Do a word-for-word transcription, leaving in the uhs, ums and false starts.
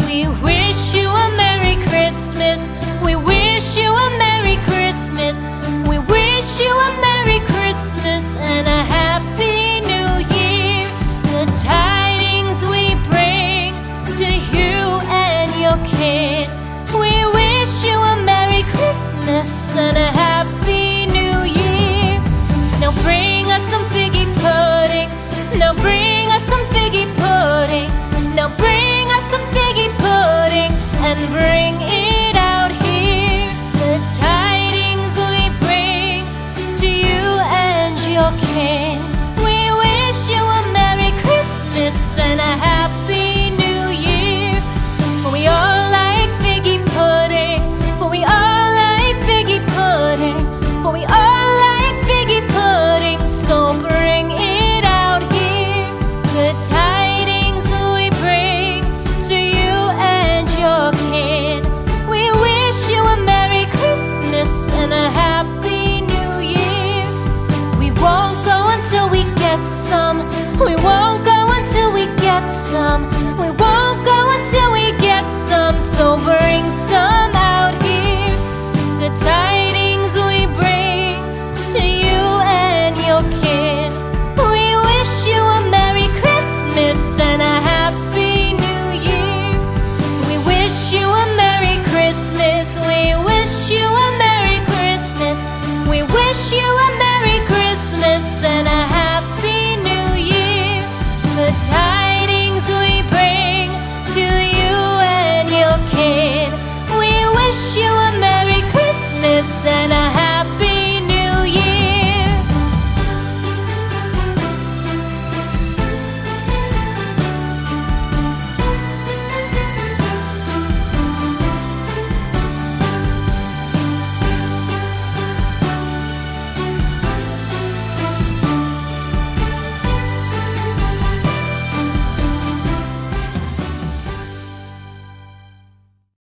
We wish you a Merry Christmas. We wish you a Merry Christmas. We wish you a Merry Christmas and a Happy New Year. The tidings we bring to you and your kid. We wish you a Merry Christmas and a Happy New Year. Now bring us some figgy pudding. Now bring us some figgy pudding. Now bring us some figgy pudding and bring it out here. The tidings we bring to you and your king. We wish you a Merry Christmas and a Happy New Year. For we all like figgy pudding. For we all like figgy pudding. For we all like figgy pudding. So bring it out here. The tidings we bring to you and your kid. We wish you a Merry Christmas and a Happy New Year. We won't go until we get some